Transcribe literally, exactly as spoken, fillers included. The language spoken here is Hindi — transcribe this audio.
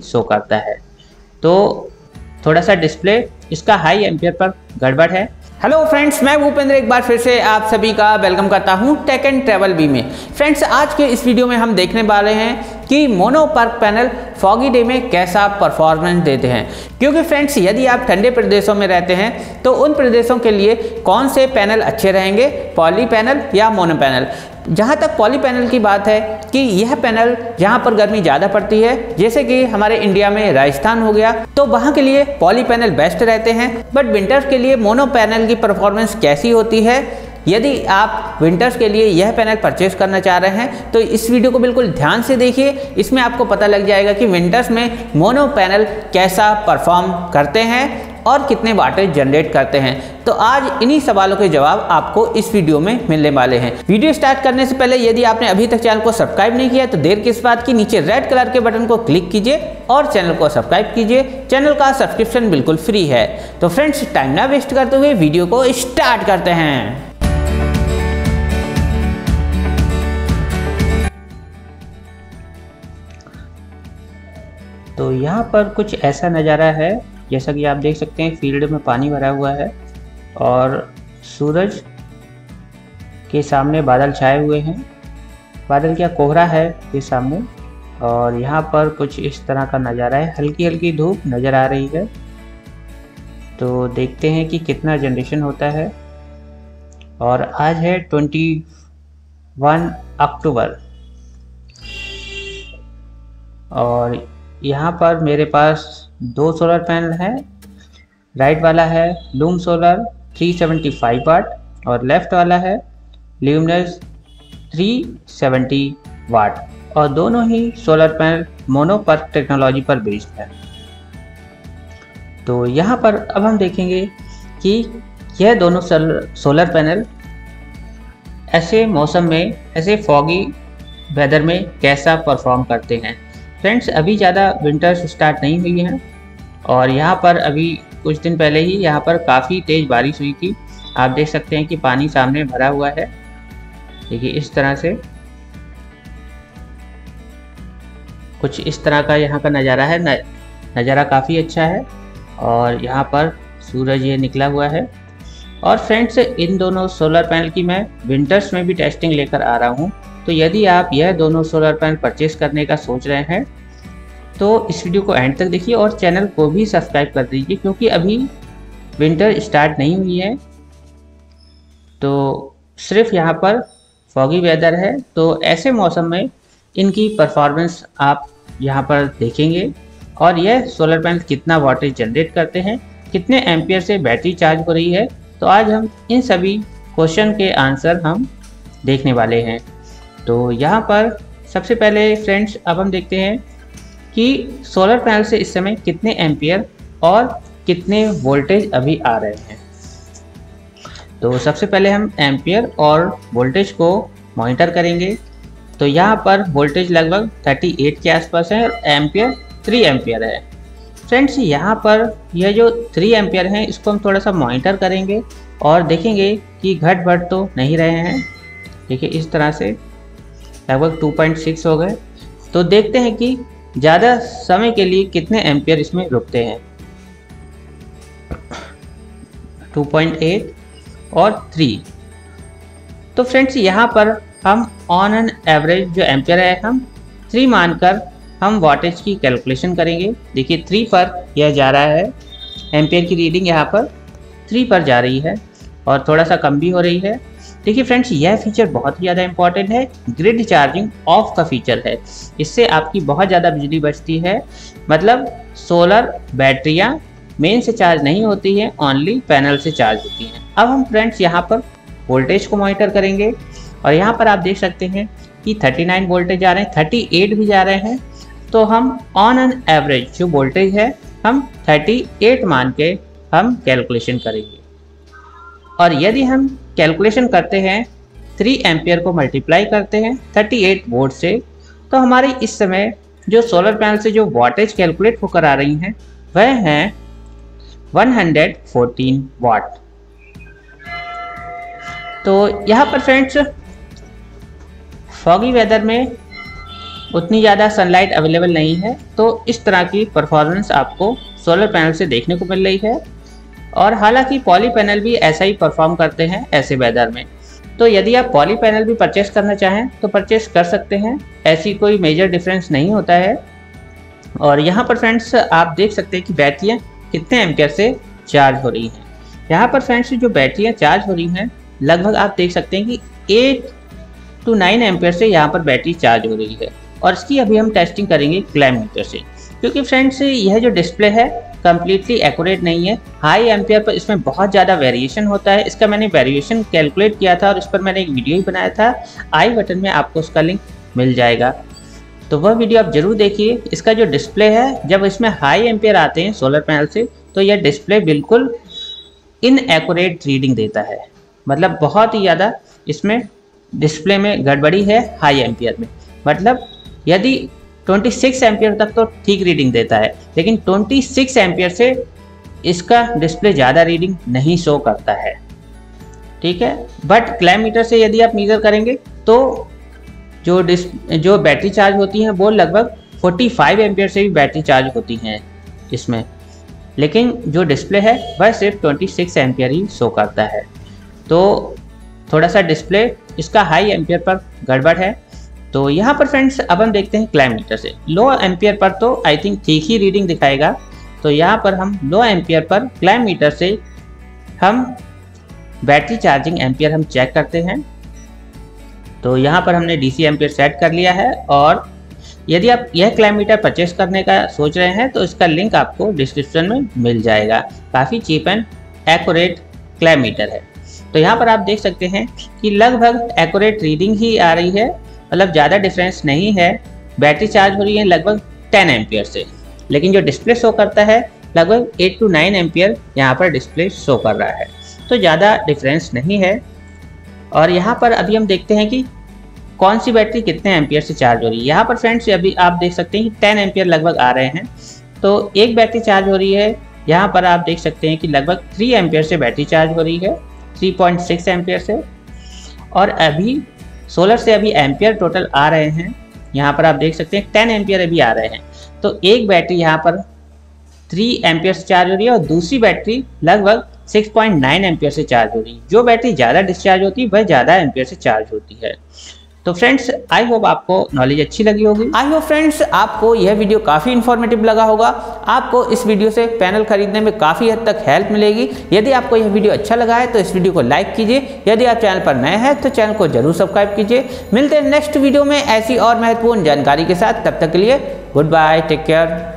शो करता है। तो थोड़ा सा डिस्प्ले इसका हाई एम्पियर पर गड़बड़ है। हेलो फ्रेंड्स, मैं भूपेंद्र एक बार फिर से आप सभी का वेलकम करता हूं टेक एंड ट्रैवल बी में। फ्रेंड्स, आज के इस वीडियो में हम देखने वाले हैं कि mono PERC panel foggy day में कैसा परफॉर्मेंस देते हैं। क्योंकि फ्रेंड्स, यदि आप ठंडे प्रदेशों में रहते हैं तो उन प्रदेशों के लिए कौन से पैनल अच्छे रहेंगे, पॉली पैनल या मोनो पैनल। जहाँ तक पॉली पैनल की बात है कि यह पैनल जहाँ पर गर्मी ज़्यादा पड़ती है, जैसे कि हमारे इंडिया में राजस्थान हो गया, तो वहाँ के लिए पॉली पैनल बेस्ट रहते हैं। बट विंटर्स के लिए मोनो पैनल की परफॉर्मेंस कैसी होती है, यदि आप विंटर्स के लिए यह पैनल परचेस करना चाह रहे हैं तो इस वीडियो को बिल्कुल ध्यान से देखिए। इसमें आपको पता लग जाएगा कि विंटर्स में मोनो पैनल कैसा परफॉर्म करते हैं और कितने वाटेज जनरेट करते हैं। तो आज इन्हीं सवालों के जवाब आपको इस वीडियो में मिलने वाले हैं। वीडियो स्टार्ट करने से पहले यदि आपने अभी तक चैनल को सब्सक्राइब नहीं किया तो देर किस बात की, नीचे रेड कलर के बटन को क्लिक कीजिए और चैनल को सब्सक्राइब कीजिए। चैनल का सब्सक्रिप्शन बिल्कुल फ्री है। तो फ्रेंड्स, टाइम ना वेस्ट करते हुए वीडियो को स्टार्ट करते हैं। तो यहाँ पर कुछ ऐसा नज़ारा है, जैसा कि आप देख सकते हैं फील्ड में पानी भरा हुआ है और सूरज के सामने बादल छाए हुए हैं। बादल क्या, कोहरा है के सामने, और यहाँ पर कुछ इस तरह का नज़ारा है। हल्की हल्की धूप नज़र आ रही है। तो देखते हैं कि कितना जनरेशन होता है। और आज है इक्कीस अक्टूबर और यहाँ पर मेरे पास दो सोलर पैनल हैं। राइट वाला है लूम सोलर तीन सौ पचहत्तर वाट और लेफ्ट वाला है ल्यूमिनस तीन सौ सत्तर वाट, और दोनों ही solar panel mono PERC technology पर बेस्ड है। तो यहाँ पर अब हम देखेंगे कि यह दोनों सोलर पैनल ऐसे मौसम में, ऐसे फॉगी वेदर में कैसा परफॉर्म करते हैं। फ्रेंड्स, अभी ज़्यादा विंटर्स स्टार्ट नहीं हुई हैं और यहाँ पर अभी कुछ दिन पहले ही यहाँ पर काफ़ी तेज़ बारिश हुई थी। आप देख सकते हैं कि पानी सामने भरा हुआ है। देखिए इस तरह से कुछ इस तरह का यहाँ का नज़ारा है। नज़ारा काफ़ी अच्छा है और यहाँ पर सूरज ये निकला हुआ है। और फ्रेंड्स, इन दोनों सोलर पैनल की मैं विंटर्स में भी टेस्टिंग लेकर आ रहा हूँ। तो यदि आप यह दोनों सोलर पैनल परचेस करने का सोच रहे हैं तो इस वीडियो को एंड तक देखिए और चैनल को भी सब्सक्राइब कर दीजिए, क्योंकि अभी विंटर स्टार्ट नहीं हुई है। तो सिर्फ यहाँ पर फॉगी वेदर है, तो ऐसे मौसम में इनकी परफॉर्मेंस आप यहाँ पर देखेंगे और यह सोलर पैनल कितना वोल्टेज जनरेट करते हैं, कितने एम्पियर से बैटरी चार्ज हो रही है। तो आज हम इन सभी क्वेश्चन के आंसर हम देखने वाले हैं। तो यहाँ पर सबसे पहले फ्रेंड्स, अब हम देखते हैं कि सोलर पैनल से इस समय कितने एम्पियर और कितने वोल्टेज अभी आ रहे हैं। तो सबसे पहले हम एम्पियर और वोल्टेज को मॉनिटर करेंगे। तो यहाँ पर वोल्टेज लगभग अड़तीस के आसपास है और एम्पियर तीन एम्पियर है। फ्रेंड्स, यहाँ पर यह जो तीन एम्पियर है इसको हम थोड़ा सा मॉनिटर करेंगे और देखेंगे कि घट बढ़ तो नहीं रहे हैं। देखिए इस तरह से लगभग दो पॉइंट छह हो गए। तो देखते हैं कि ज़्यादा समय के लिए कितने एम्पियर इसमें रुकते हैं। दो पॉइंट आठ और तीन। तो फ्रेंड्स, यहाँ पर हम ऑन एन एवरेज जो एम्पियर है हम तीन मानकर हम वाटेज की कैलकुलेशन करेंगे। देखिए तीन पर यह जा रहा है, एम्पियर की रीडिंग यहाँ पर तीन पर जा रही है और थोड़ा सा कम भी हो रही है। देखिए फ्रेंड्स, यह फीचर बहुत ही ज़्यादा इंपॉर्टेंट है। ग्रिड चार्जिंग ऑफ का फीचर है। इससे आपकी बहुत ज़्यादा बिजली बचती है। मतलब सोलर बैटरियाँ मेन से चार्ज नहीं होती हैं, ओनली पैनल से चार्ज होती हैं। अब हम फ्रेंड्स यहाँ पर वोल्टेज को मॉनिटर करेंगे और यहाँ पर आप देख सकते हैं कि उनतालीस वोल्टेज आ रहे हैं, अड़तीस भी जा रहे हैं। तो हम ऑन एन एवरेज जो वोल्टेज है हम अड़तीस मान के हम कैलकुलेशन करेंगे। और यदि हम कैलकुलेशन करते हैं तीन एम्पियर को मल्टीप्लाई करते हैं अड़तीस वोल्ट से, तो हमारी इस समय जो सोलर पैनल से जो वोल्टेज कैलकुलेट होकर आ रही हैं वह हैं एक सौ चौदह वाट। तो यहाँ पर फ्रेंड्स, फॉगी वेदर में उतनी ज़्यादा सनलाइट अवेलेबल नहीं है, तो इस तरह की परफॉर्मेंस आपको सोलर पैनल से देखने को मिल रही है। और हालांकि पॉली पैनल भी ऐसा ही परफॉर्म करते हैं ऐसे वेदर में, तो यदि आप पॉली पैनल भी परचेस करना चाहें तो परचेस कर सकते हैं, ऐसी कोई मेजर डिफरेंस नहीं होता है। और यहाँ पर फ्रेंड्स आप देख सकते हैं कि बैटरियाँ कितने एम्पियर से चार्ज हो रही हैं। यहाँ पर फ्रेंड्स जो बैटरियाँ चार्ज हो रही हैं लगभग आप देख सकते हैं कि एट टू नाइन एम्पियर से यहाँ पर बैटरी चार्ज हो रही है। और इसकी अभी हम टेस्टिंग करेंगे क्लैम मीटर से, क्योंकि फ्रेंड्स यह जो डिस्प्ले है कम्प्लीटली एक्यूरेट नहीं है। हाई एम्पियर पर इसमें बहुत ज़्यादा वेरिएशन होता है। इसका मैंने वेरिएशन कैलकुलेट किया था और इस पर मैंने एक वीडियो ही बनाया था, आई बटन में आपको उसका लिंक मिल जाएगा, तो वह वीडियो आप जरूर देखिए। इसका जो डिस्प्ले है जब इसमें हाई एम्पियर आते हैं सोलर पैनल से तो यह डिस्प्ले बिल्कुल इनएक्यूरेट रीडिंग देता है, मतलब बहुत ही ज़्यादा इसमें डिस्प्ले में गड़बड़ी है हाई एम्पियर में। मतलब यदि छब्बीस एम्पियर तक तो ठीक रीडिंग देता है, लेकिन छब्बीस एम्पियर से इसका डिस्प्ले ज़्यादा रीडिंग नहीं शो करता है, ठीक है। बट क्लैम मीटर से यदि आप मीटर करेंगे तो जो डिस जो बैटरी चार्ज होती हैं वो लगभग पैंतालीस एम्पियर से भी बैटरी चार्ज होती हैं इसमें, लेकिन जो डिस्प्ले है वह सिर्फ छब्बीस एम्पियर ही शो करता है। तो थोड़ा सा डिस्प्ले इसका हाई एम्पियर पर गड़बड़ है। तो यहाँ पर फ्रेंड्स अब हम देखते हैं क्लैम मीटर से। लो एम्पियर पर तो आई थिंक ठीक ही रीडिंग दिखाएगा, तो यहाँ पर हम लो एम्पियर पर क्लैम मीटर से हम बैटरी चार्जिंग एम्पियर हम चेक करते हैं। तो यहाँ पर हमने डीसी एम्पियर सेट कर लिया है। और यदि आप यह क्लैम मीटर परचेस करने का सोच रहे हैं तो इसका लिंक आपको डिस्क्रिप्शन में मिल जाएगा। काफ़ी cheap and accurate clamp meter है। तो यहाँ पर आप देख सकते हैं कि लगभग एक्यूरेट रीडिंग ही आ रही है, मतलब ज़्यादा डिफरेंस नहीं है। बैटरी चार्ज हो रही है लगभग टेन एम्पियर से, लेकिन जो डिस्प्ले शो करता है लगभग एट टू नाइन एम्पियर यहाँ पर डिस्प्ले शो कर रहा है, तो ज़्यादा डिफरेंस नहीं है। और यहाँ पर अभी हम देखते हैं कि कौन सी बैटरी कितने एम्पियर से चार्ज हो रही है। यहाँ पर फ्रेंड्स अभी आप देख सकते हैं कि टेन एम्पियर लगभग आ रहे हैं, तो एक बैटरी चार्ज हो रही है। यहाँ पर आप देख सकते हैं कि लगभग थ्री एम्पियर से बैटरी चार्ज हो रही है, थ्री पॉइंट सिक्स एम्पियर से। और अभी सोलर से अभी एम्पियर टोटल आ रहे हैं, यहाँ पर आप देख सकते हैं टेन एम्पियर अभी आ रहे हैं। तो एक बैटरी यहाँ पर थ्री एम्पियर से चार्ज हो रही है और दूसरी बैटरी लगभग सिक्स पॉइंट नाइन एम्पियर से चार्ज हो रही है। जो बैटरी ज़्यादा डिस्चार्ज होती है वह ज़्यादा एम्पियर से चार्ज होती है। तो फ्रेंड्स आई होप आपको नॉलेज अच्छी लगी होगी। आई होप फ्रेंड्स आपको यह वीडियो काफ़ी इन्फॉर्मेटिव लगा होगा। आपको इस वीडियो से पैनल खरीदने में काफ़ी हद तक हेल्प मिलेगी। यदि आपको यह वीडियो अच्छा लगा है तो इस वीडियो को लाइक कीजिए। यदि आप चैनल पर नए हैं तो चैनल को जरूर सब्सक्राइब कीजिए। मिलते हैं नेक्स्ट वीडियो में ऐसी और महत्वपूर्ण जानकारी के साथ। तब तक के लिए गुड बाय, टेक केयर।